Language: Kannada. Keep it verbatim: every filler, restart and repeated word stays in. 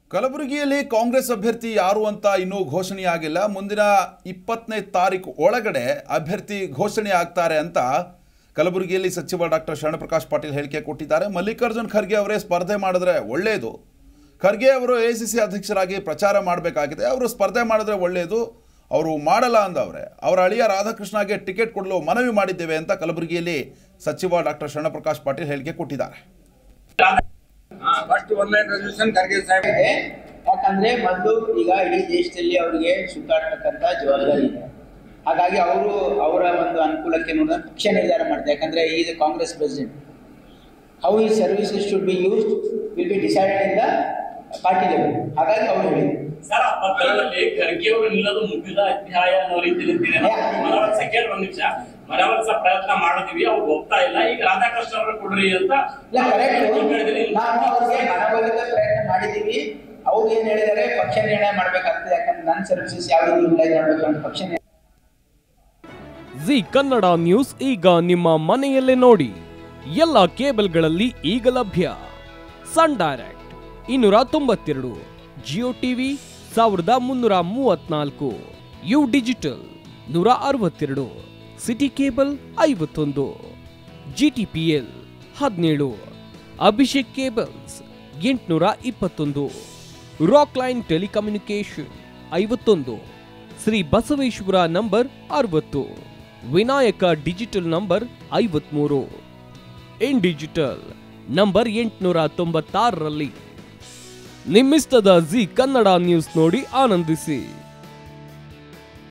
ಕಲಬುರಗಿಯಲ್ಲಿ ಕಾಂಗ್ರೆಸ್ ಅಭ್ಯರ್ಥಿ ಯಾರು ಅಂತ ಇನ್ನೂ ಘೋಷಣೆಯಾಗಿಲ್ಲ. ಮುಂದಿನ ಇಪ್ಪತ್ತನೇ ತಾರೀಕು ಒಳಗಡೆ ಅಭ್ಯರ್ಥಿ ಘೋಷಣೆ ಆಗ್ತಾರೆ ಅಂತ ಕಲಬುರಗಿಯಲ್ಲಿ ಸಚಿವ ಡಾಕ್ಟರ್ ಶರಣಪ್ರಕಾಶ್ ಪಾಟೀಲ್ ಹೇಳಿಕೆ ಕೊಟ್ಟಿದ್ದಾರೆ. ಮಲ್ಲಿಕಾರ್ಜುನ್ ಖರ್ಗೆ ಅವರೇ ಸ್ಪರ್ಧೆ ಮಾಡಿದ್ರೆ ಒಳ್ಳೆಯದು. ಖರ್ಗೆ ಅವರು ಎಐಸಿಸಿ ಅಧ್ಯಕ್ಷರಾಗಿ ಪ್ರಚಾರ ಮಾಡಬೇಕಾಗಿದೆ. ಅವರು ಸ್ಪರ್ಧೆ ಮಾಡಿದ್ರೆ ಒಳ್ಳೆಯದು. ಅವರು ಮಾಡಲ್ಲ ಅಂದವ್ರೆ. ಅವರ ಅಳಿಯ ರಾಧಾಕೃಷ್ಣಗೆ ಟಿಕೆಟ್ ಕೊಡಲು ಮನವಿ ಮಾಡಿದ್ದೇವೆ ಅಂತ ಕಲಬುರಗಿಯಲ್ಲಿ ಸಚಿವ ಡಾಕ್ಟರ್ ಶರಣಪ್ರಕಾಶ್ ಪಾಟೀಲ್ ಹೇಳಿಕೆ ಕೊಟ್ಟಿದ್ದಾರೆ. First online resolution Kharge Saheb ಇದೆ. ಯಾಕಂದ್ರೆ ಮೊದಲು ಈಗ ಇಡೀ ದೇಶದಲ್ಲಿ ಅವರಿಗೆ ಸುತ್ತಾಡ್ತಕ್ಕಂಥ ಜವಾಬ್ದಾರಿ ಇದೆ. ಹಾಗಾಗಿ ಅವರು ಅವರ ಒಂದು ಅನುಕೂಲಕ್ಕೆ ನೋಡಿದ ಪಕ್ಷ ನಿರ್ಧಾರ ಮಾಡ್ತಾರೆ. ಯಾಕಂದ್ರೆ is a Congress president, how ಈ services should be used will be decided in the party level. ಹಾಗಾಗಿ ಅವರು ಹೇಳಿದ್ರು ಸರ್ ಆ ಪತ್ರದಲ್ಲಿ ಖರ್ಗೆ ಅವರು ನಿಲ್ಲೋದು ಮುಗಿದ ಅಧ್ಯಾಯ ಅನ್ನೋ ರೀತಿಯಲ್ಲಿ ಮನವೊಲಿಸಕ್ಕೆ ಒಂದು ನಿಮಿಷ ಮನವೊಲಿಸ ಪ್ರಯತ್ನ ಮಾಡಿದೀವಿ, ಅವ್ರು ಹೋಗ್ತಾ ಇಲ್ಲ, ಈಗ ರಾಧಾಕೃಷ್ಣ ಅವರು ಕೊಡ್ರಿ ಅಂತ ನಾವು ಅವ್ರಿಗೆ ಮನವೊಲಿಸ ಪ್ರಯತ್ನ ಮಾಡಿದೀವಿ. ಅವ್ರು ಏನ್ ಹೇಳಿದಾರೆ ಪಕ್ಷ ನಿರ್ಣಯ ಮಾಡ್ಬೇಕಾಗ್ತದೆ. ಯಾಕಂದ್ರೆ ನನ್ನ ಸರ್ವಿಸಸ್ ಯಾವ ರೀತಿ ಯುಟಿಲೈಸ್ ಮಾಡ್ಬೇಕು ಅಂತ ಪಕ್ಷ. ಜಿ ಕನ್ನಡ ನ್ಯೂಸ್ ಈಗ ನಿಮ್ಮ ಮನೆಯಲ್ಲೇ ನೋಡಿ. ಎಲ್ಲ ಕೇಬಲ್ಗಳಲ್ಲಿ ಈಗ ಲಭ್ಯ. ಸನ್ ಡೈರೆಕ್ಟ್ ಇನ್ನೂರ ತೊಂಬತ್ತೆರಡು, ಜಿಯೋ ಟಿವಿ ಸಾವಿರದ ಮುನ್ನೂರ ಮೂವತ್ನಾಲ್ಕು, ಯು ಡಿಜಿಟಲ್ ನೂರ ಅರವತ್ತೆರಡು, ಸಿಟಿ ಕೇಬಲ್ ಐವತ್ತೊಂದು, ಜಿಟಿಪಿಎಲ್ ಹದಿನೇಳು, ಅಭಿಷೇಕ್ ಕೇಬಲ್ಸ್ ಎಂಟುನೂರ ಇಪ್ಪತ್ತೊಂದು, ರಾಕ್ ಲೈನ್ ಟೆಲಿಕಮ್ಯುನಿಕೇಶನ್ ಐವತ್ತೊಂದು, ಶ್ರೀ ಬಸವೇಶ್ವರ ನಂಬರ್ ಅರವತ್ತು, ವಿನಾಯಕ ಡಿಜಿಟಲ್ ನಂಬರ್ ಐವತ್ಮೂರು, ಇನ್ ಡಿಜಿಟಲ್ ನಂಬರ್ ಎಂಟುನೂರ ತೊಂಬತ್ತಾರರಲ್ಲಿ. ನಿಮ್ಮಿಸ್ತದ ಜಿ ಕನ್ನಡ ನ್ಯೂಸ್ ನೋಡಿ ಆನಂದಿಸಿ.